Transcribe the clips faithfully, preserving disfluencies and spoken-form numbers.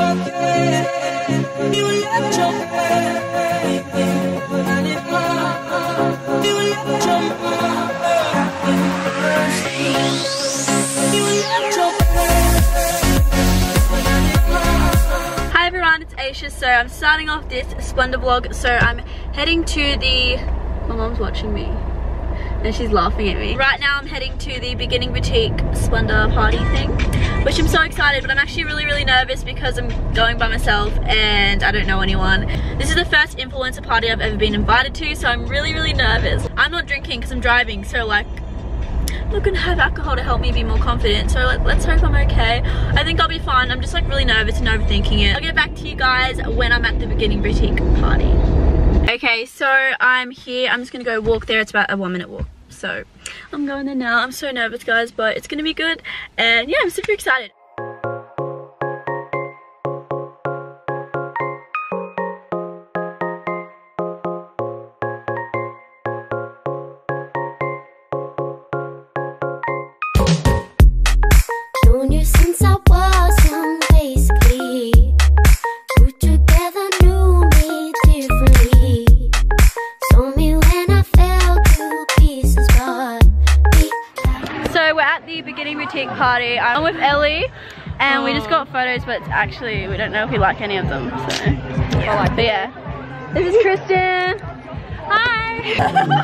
Hi everyone, it's Aisha. So I'm starting off this Splendour vlog. So I'm heading to the... My mom's watching me and she's laughing at me. Right now I'm heading to the beginning boutique Splendour party thing, which I'm so excited, but I'm actually really really nervous because I'm going by myself and I don't know anyone. This is the first influencer party I've ever been invited to, so I'm really really nervous. I'm not drinking because I'm driving, so like I'm not gonna have alcohol to help me be more confident, so let, let's hope I'm okay. I think I'll be fine. I'm just like really nervous and overthinking it. I'll get back to you guys when I'm at the beginning boutique party. Okay, so I'm here. I'm just gonna go walk there. It's about a one minute walk, so I'm going there now. I'm so nervous guys, but it's gonna be good, and yeah, I'm super excited. Known you since I was young, basically. Grew together, knew me differently. Saw me when I fell to pieces, but so we're at the beginning boutique party. I'm with Ellie, and we just got photos, but actually we don't know if we like any of them. So yeah, but yeah. This is Kristen. Hi.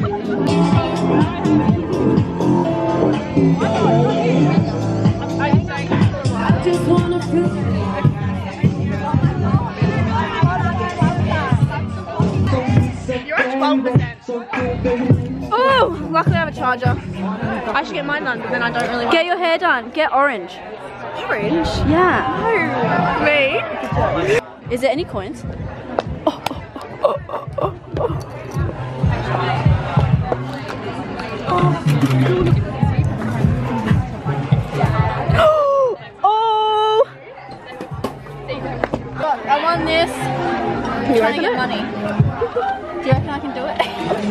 I just wanna You're at twelve percent. Oh, luckily I have a charger. I should get mine done, but then I don't really want. Get your hair done. Get orange. Orange? Yeah. No. Me? Is there any coins? Oh, oh, oh, oh, oh, oh. Oh! Look, I won this. I'm trying to get money. Do you reckon I can do it?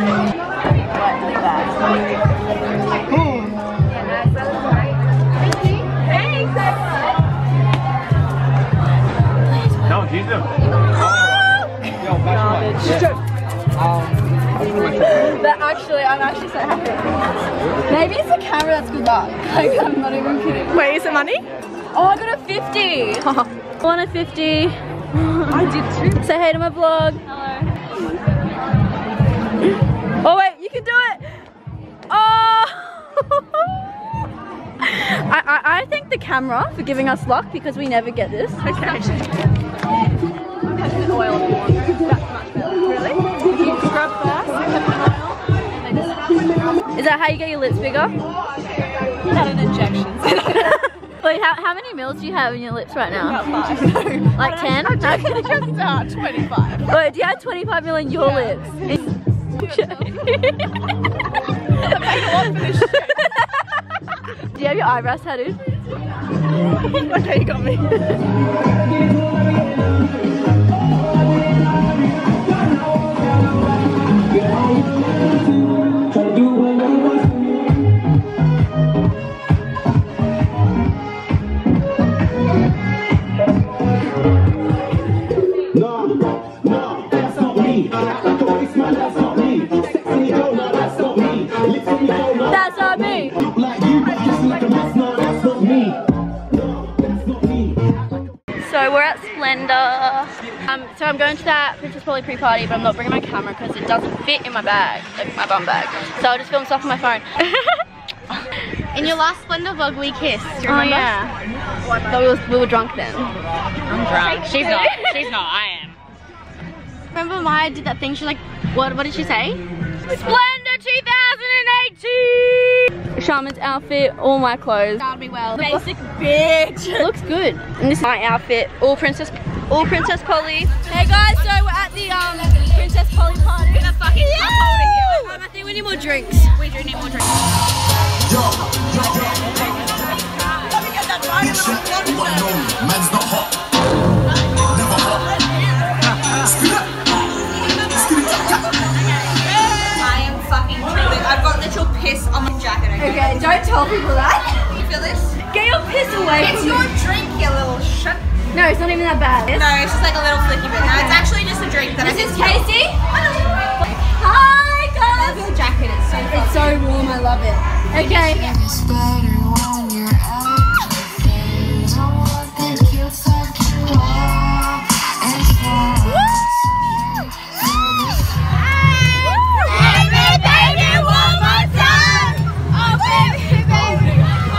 No, use them. But actually, I'm actually so happy. Maybe it's the camera that's good luck. Like, I'm not even kidding. Wait, is it money? Oh, I got a fifty. I won a fifty. I did too. Say hey to my vlog. Hello. Oh wait, you can do it! Oh! I, I, I thank the camera for giving us luck because we never get this. Okay. Peppermint oil if you want. That's much better. Really? You scrub first, peppermint oil, and then is that how you get your lips bigger? Not an injection. Wait, how, how many mils do you have in your lips right now? About five. No. Like ten? I just uh, twenty-five. Wait, do you have twenty-five mil in your yeah. lips? Okay. Do you have your eyebrows tattooed? Okay, you got me. That's not me. So we're at Splendour. Um, so I'm going to that Princess Polly pre-party, but I'm not bringing my camera because it doesn't fit in my bag, like my bum bag. So I'll just film stuff on my phone. In your last Splendour vlog, we kissed. Do you remember? Oh yeah. So we, was, we were drunk then. I'm drunk. She's not. She's not. I am. Remember Maya did that thing? She's like, what? What did she say? Splendour two thousand eighteen! Shaman's outfit, all my clothes. That'll be well. Basic bitch. It looks good. And this is my outfit, all Princess, all Princess Polly. Hey guys, so we're at the um Princess Polly party. We're gonna fucking yeah! Um, I think we need more drinks. We do need more drinks. Yo, yo, yo. Let me get that right. You wanna know me? Man's not hot. Never hot. I am fucking tripping. I've got literal piss on my jacket. Okay, don't tell people that. You feel this? Get your piss away It's from your me. drink, you little shit. No, not even that bad. No, it's just like a little flicky bit. No, it's actually just a drink that This I is can smell. Casey. Hi guys. Your jacket, it's so It's so warm, I love it. Okay. It's better when you're out of phase. I want that cute fuck you up and fall. Baby, baby, one more time. Oh, baby, baby.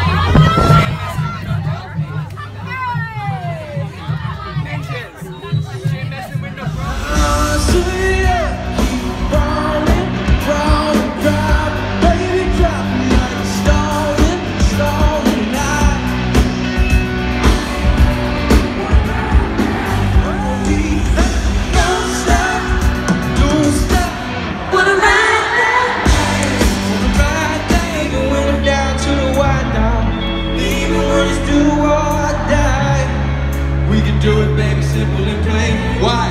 Do it, baby, simple and plain. Why?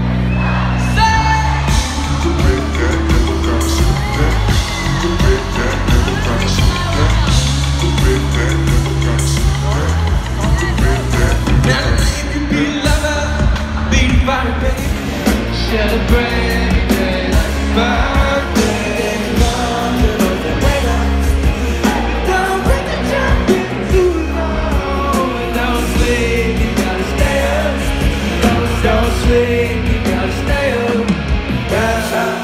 Now if you be a lover, be the body, baby. Celebrate the day like a birthday. Don't break the jump too long. Don't sleep, you gotta stay up. Don't, don't sleep, you gotta stay up. Yeah.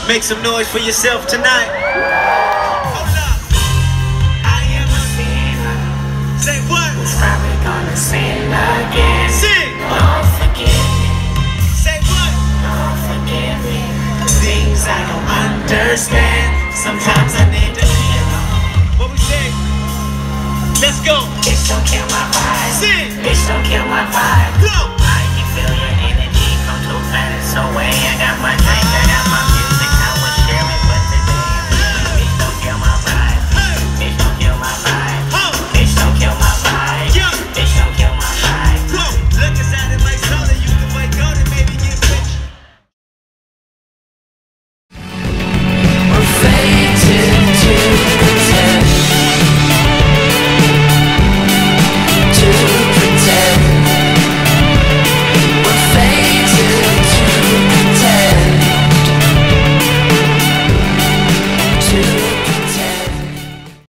Make some noise for yourself tonight.